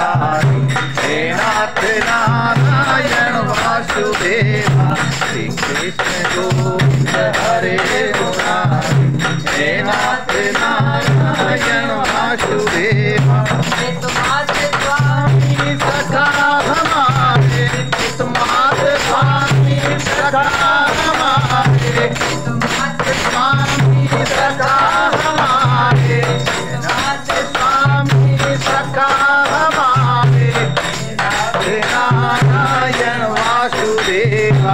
हे नाथ नारायण वासुदेव श्री कृष्ण गोविंद हरे मुरारी हे नाथ नारायण वासुदेव तुम्हारे स्वामी सखा हमारे तुम्हारे स्वामी सखा हमारे तुम्हारे स्वामी सखा हमारे तुम्हारे स्वामी सखा हमारे नारायण वासुदेव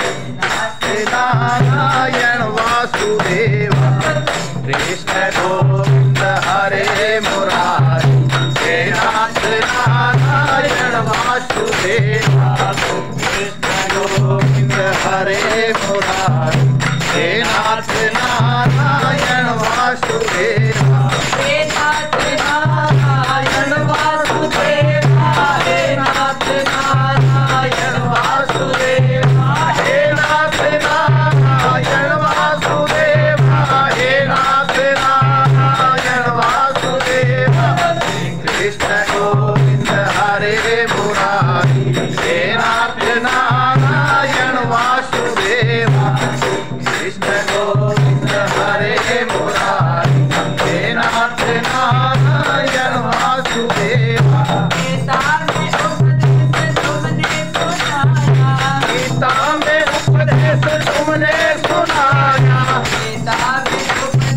नारायण वासुदेव कृष्ण गोविंद हरे मुरारी हे नाथ नारायण वासुदेव कृष्ण गोविंद हरे मुरारी हे नाथ नारायण वासुदेव हे नाथ नारायण वासुदेव हे नाथ नारायण वासुदेव हे नाथ नारायण वासुदेव हे नाथ नारायण वासुदेव कृष्ण गोविंद हरे मुरारी हे नाथ नारायण वासुदेव कृष्ण गोविंद हरे मुरारी हे नाथ नारायण वासुदेव गीता में उपदेश तुमने सुनाया गीता में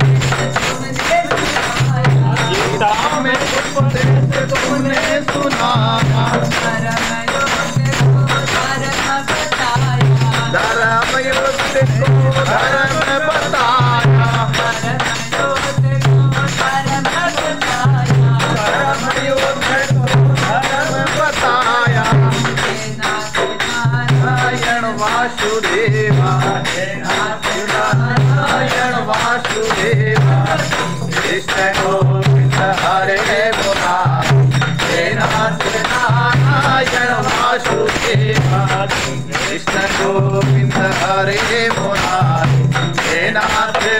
उपदेश तुमने सुनाया धर्म युक्त को धर्म बताया धर्म युक्त को धर्म बताया नारायण वासुदेव हे नाथ नारायण वासुदेव कृष्ण गोविंद हरे मुरारी हे नाथ नारायण वासुदेव कृष्ण गोविंद हरे मुरारी हे नाथ